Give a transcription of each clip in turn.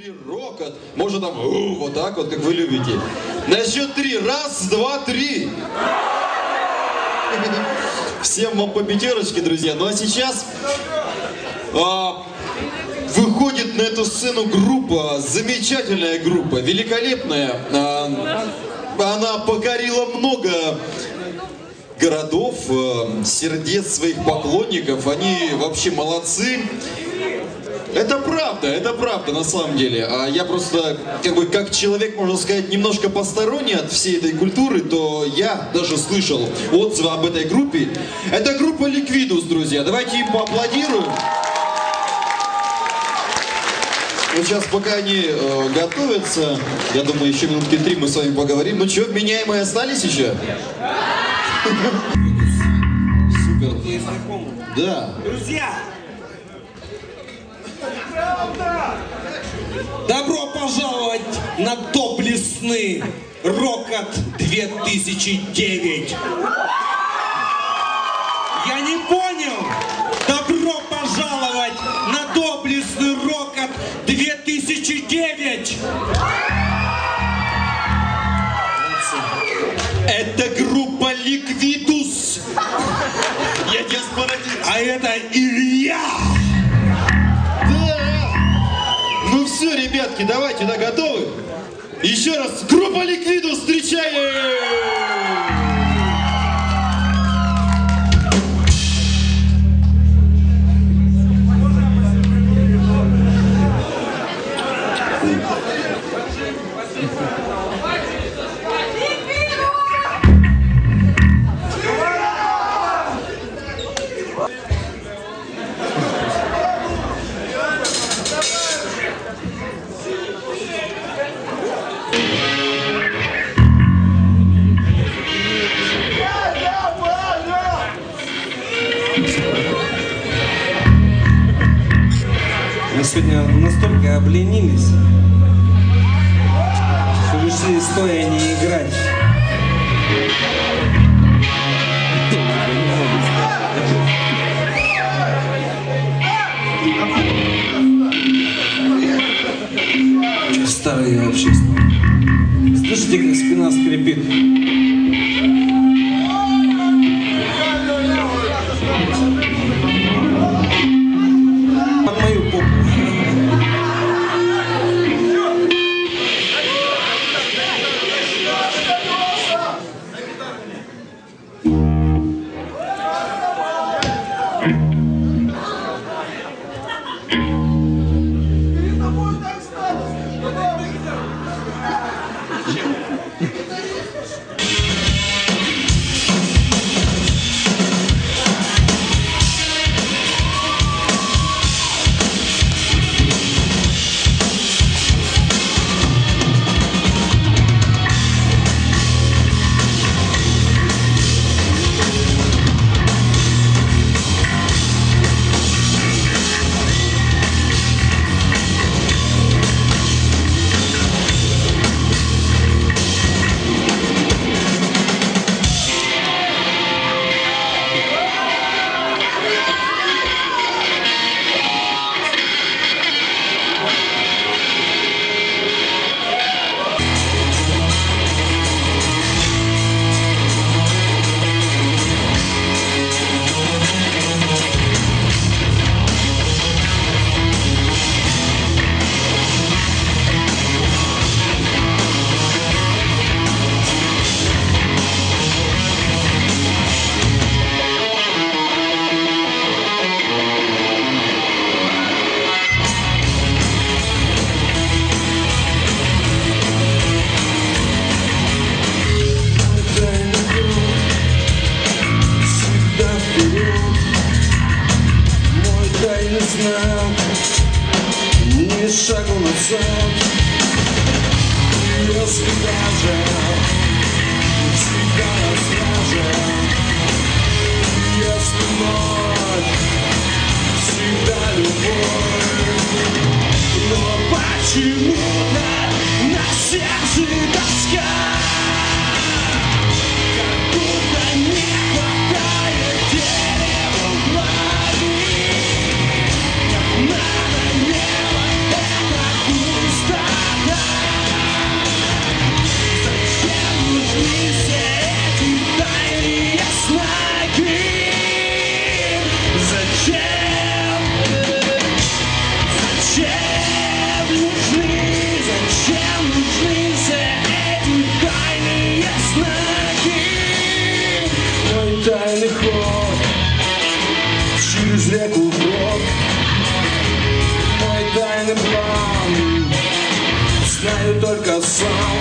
3 рокот. Можно там вот так вот, как вы любите. На счет 3. 1, 2, 3. Всем вам по пятерочке, друзья. Ну а сейчас выходит на эту сцену группа, замечательная группа, великолепная. Она покорила много городов, сердец своих поклонников. Они вообще молодцы. Это правда на самом деле. А я просто, как человек, можно сказать, немножко посторонний от всей этой культуры, то я даже слышал отзывы об этой группе. Это группа Liquidus, друзья. Давайте им поаплодируем. Вот сейчас, пока они готовятся, я думаю, еще минутки 3 мы с вами поговорим. Ну что, вменяемые остались еще? Супер. Да. Друзья! Добро пожаловать на доблестный Рокот 2009! Я не понял! Добро пожаловать на доблестный Рокот 2009! Это группа Liquidus. Я тебя спородил. А это Илья! Ну все, ребятки, давайте, да, готовы? Еще раз, группа Liquidus, встречаем! Мы сегодня настолько обленились, что решили стоя не играть. Че старый я вообще? Слышите, как спина скрипит? Под мою попу. Ни шагу назад, если даже всегда расскажем, если вновь всегда любовь, но почему-то на сердце тоска, как будто не хватает дерева в голове. Надо небо, это пусть. только сон.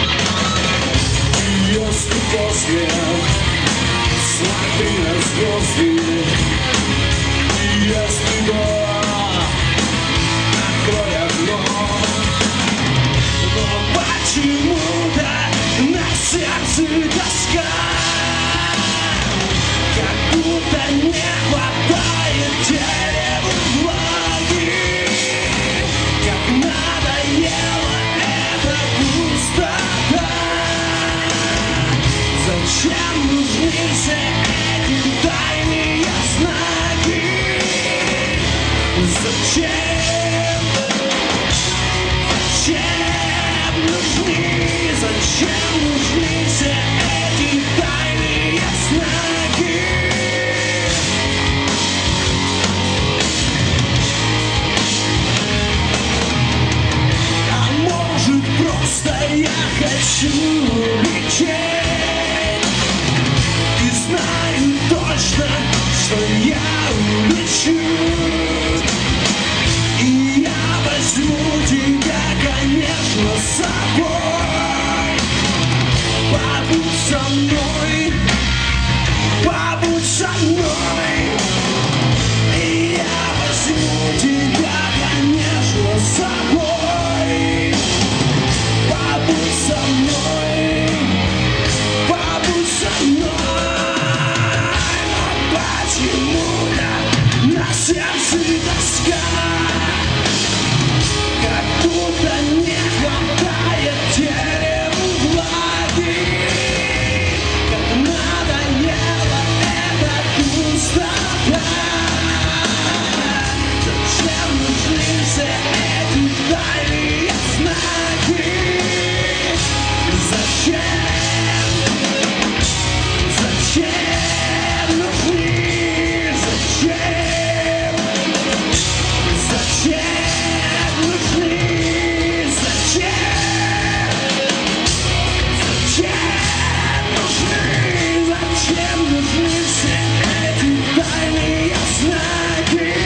Если после смотри на звезды, если до открой окно. Но почему-то на сердце тоска, как будто не хватает дереву влаги, как надоела эта пустота. Зачем нужны все эти тайные знаки? Зачем? Зачем нужны? Зачем нужны все эти тайные знаки? А может, просто я хочу лететь и знаю точно, что я улечу, и я возьму тебя, конечно, с собой. Побудь со мной, побудь со мной, и я возьму тебя, конечно, с собой. Побудь со мной, побудь со мной. Но почему-то на сердце тоска, как будто не хватает дереву влаги, как надоела эта пустота. Зачем нужны все эти тайные знаки? Зачем? Зачем нужны? Зачем? Зачем нужны? Зачем? Зачем нужны? Зачем нужны все эти тайные знаки?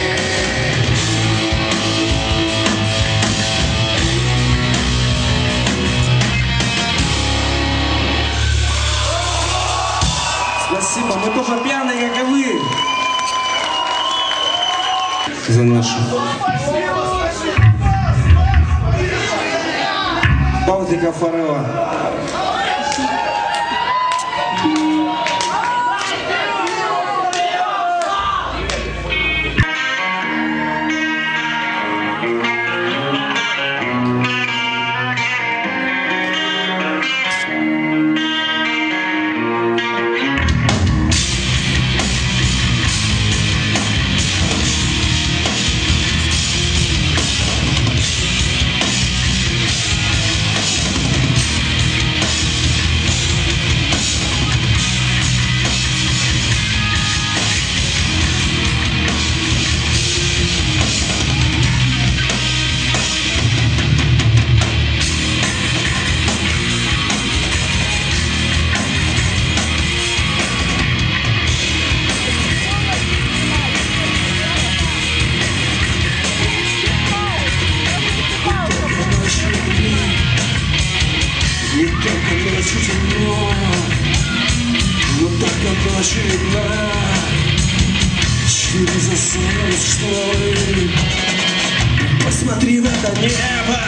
Спасибо, мы тоже пьяные, как и вы. За нашу Балтика Форева. Не только ночью темно, но только ночью видна через засунутые шторы. Посмотри в это небо,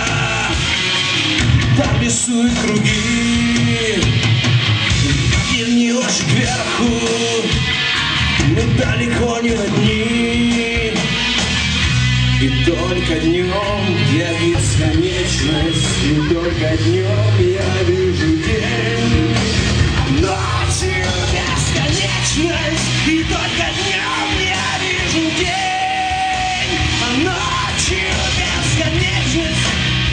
там рисуют круги. Верни очи кверху, мы далеко не одни. И только днем я вижу бесконечность, и только днем я вижу день. Ночью бесконечность, и только днем я вижу день. А ночью бесконечность.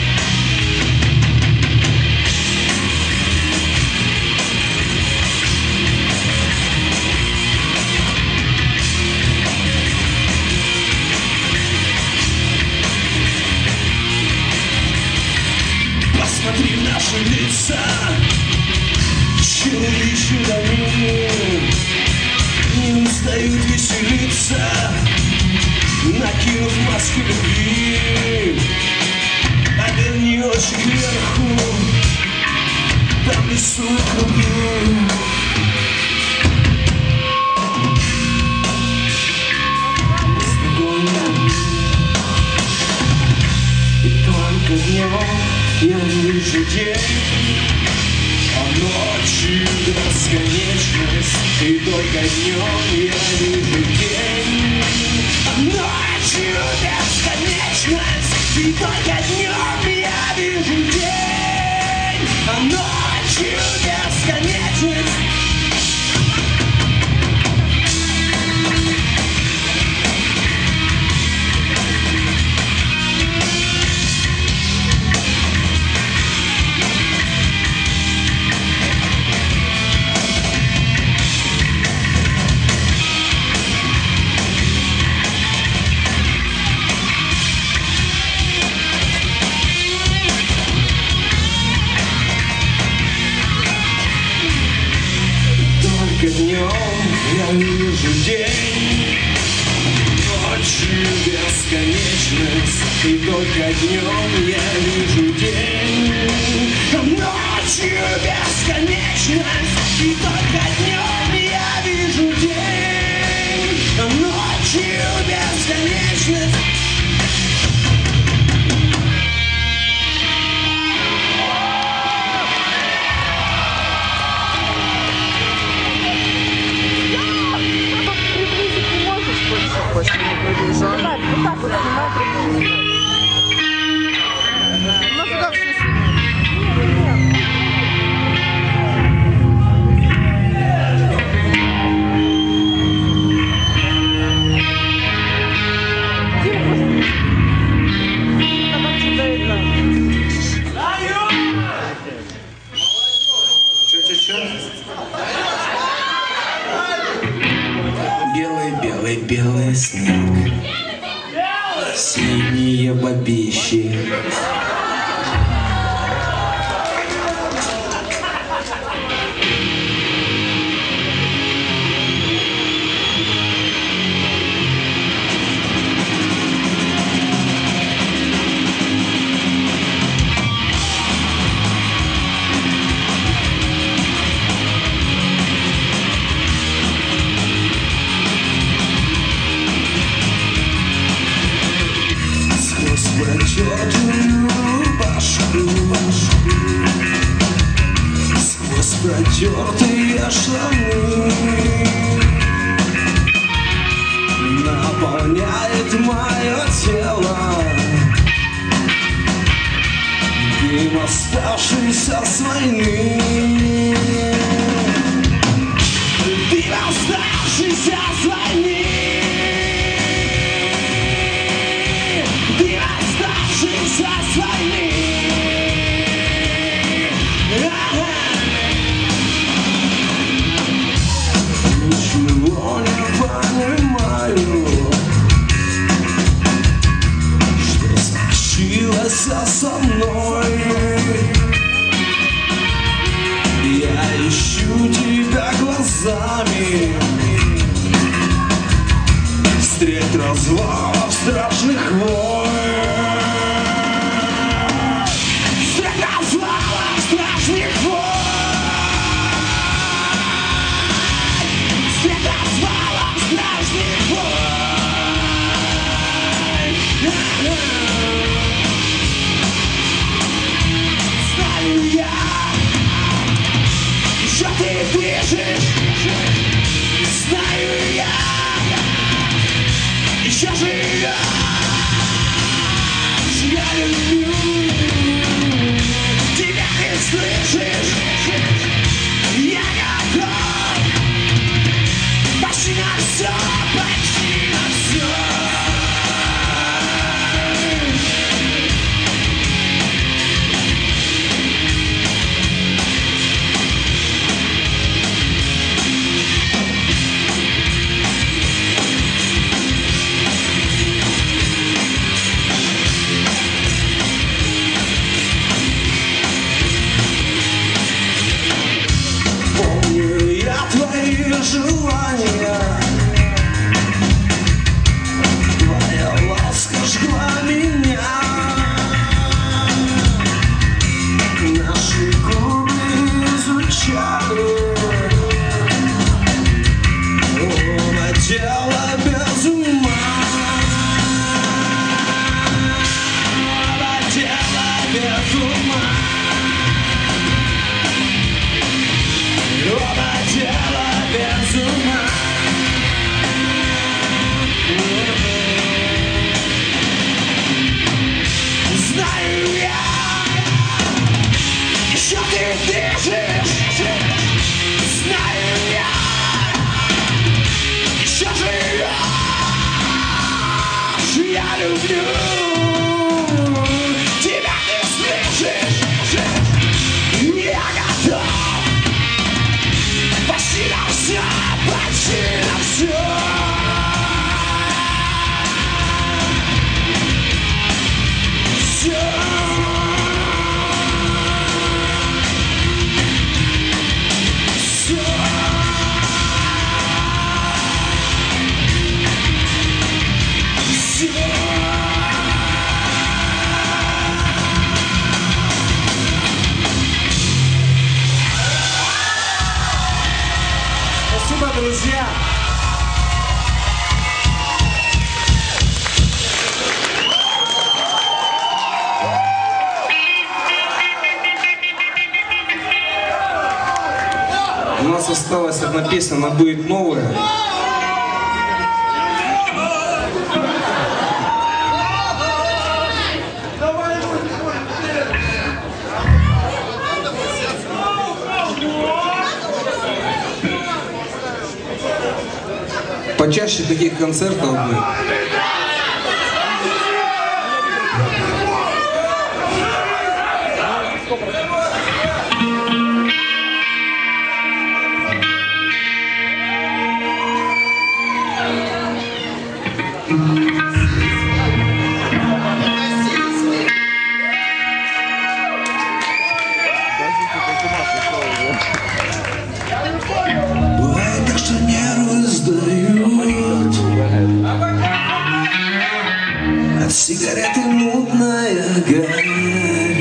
Посмотри в наши лица, человечьи домины не устают веселиться, накинув маски любви. Оберни очи кверху, днем я вижу день, а ночью бесконечность. И только днем я вижу день, а ночью бесконечность. И только днем я вижу день, а ночью бесконечность. Днем я вижу день, ночью бесконечность. И только днем я вижу день, ночью бесконечность. И только днем я вижу день, ночью бесконечность. Давай, вот так вот снимай приблизительно. Ну, туда все Белый снег, синие бабищи. Сквозь протертые штаны наполняет мое тело дым, оставшийся с войны. Дым, оставшийся с войны. С войны. Ничего не понимаю, что случилось со мной. Я ищу тебя глазами средь развалов страшных войн. Знаю я, что ты движешь. Знаю я, еще живешь. Я люблю тебя, ты слышишь. Я готов почти на все, почти на все. люблю. Тебя не слышишь, я готов почти на все, почти на все. Спасибо, друзья! У нас осталась одна песня, она будет новая. Почаще таких концертов будет. Бывает так, что нервы сдают от сигареты мутная гарь,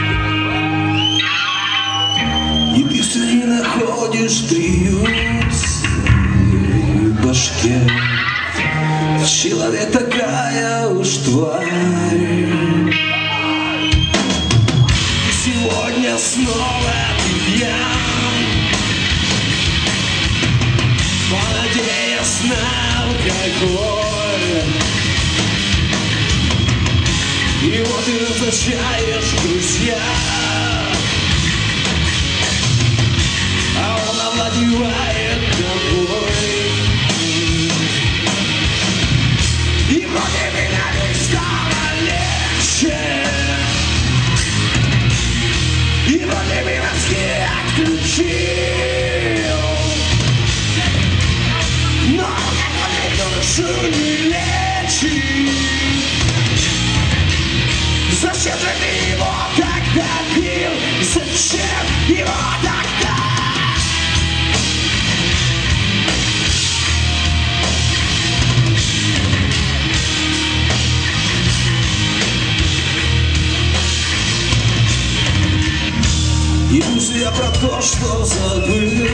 и ты все не находишь приют в башке. Человек такая уж тварь. И сегодня снова ты пьян, понадеясь на алкоголь. И вот ты назначаешь друзья, а он овладевает тобой. И вроде меня не стало легче, и вроде бы мозги отключил, но как душу не лечит. Зачем же ты его тогда бил? Зачем его тогда? Иллюзия про то, что забыл,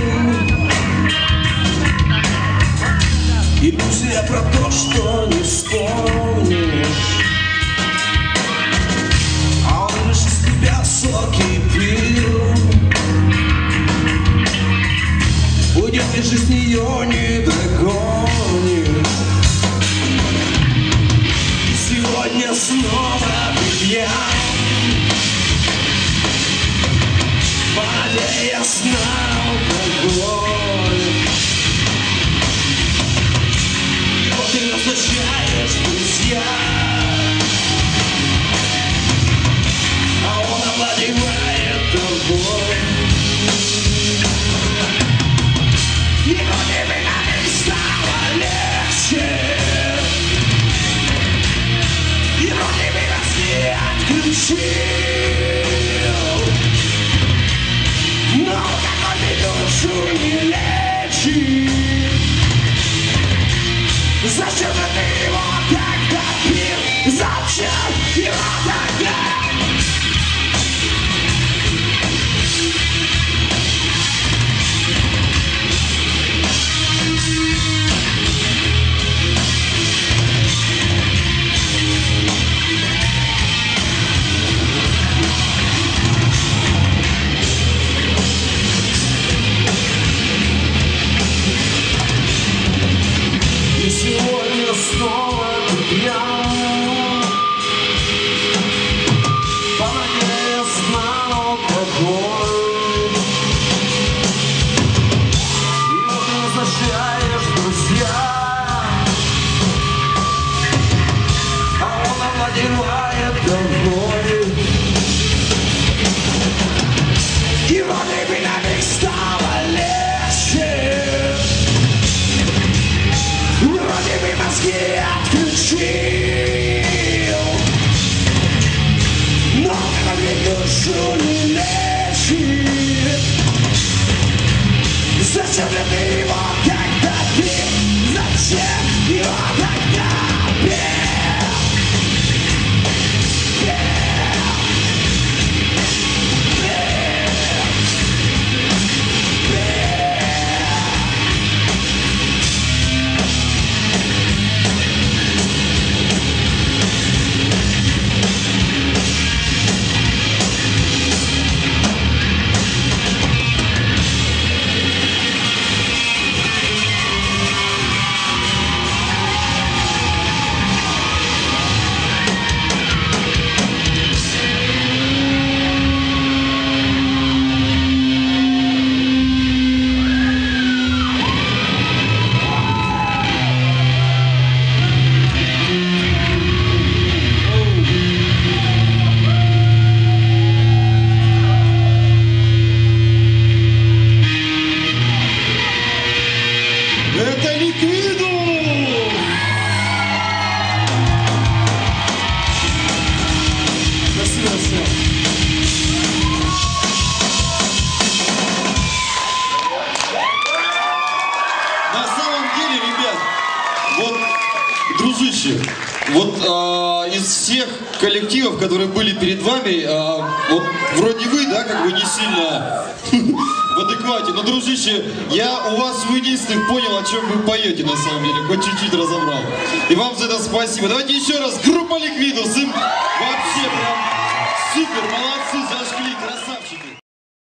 иллюзия про то, что не вспомнишь, а он лишь из тебя соки пил. Уйдет и жизнь ее не догонишь. И сегодня снова ты пьян, понадеясь на алкоголь. Вот ты назначаешь друзья, а он овладевает тобой. И вроде бы нам стало легче, и вроде бы нас не отключил, но какой ты душу не лечит. Зачем же ты его тогда пил? Зачем его тогда? И сегодня снова ты пьян, душу не лечит. Зачем же ты его, когда ты? Зачем его тогда пел? Это Ликвидус! Спасибо всем. На самом деле, ребят, вот, дружище, вот из всех коллективов, которые были перед вами, вот вроде вы, да, как бы не сильно в адеквате, но, дружище, я у вас в единственных понял, о чем вы поете, на самом деле, хоть чуть-чуть разобрал. И вам за это спасибо. Давайте еще раз, группа Ликвидус.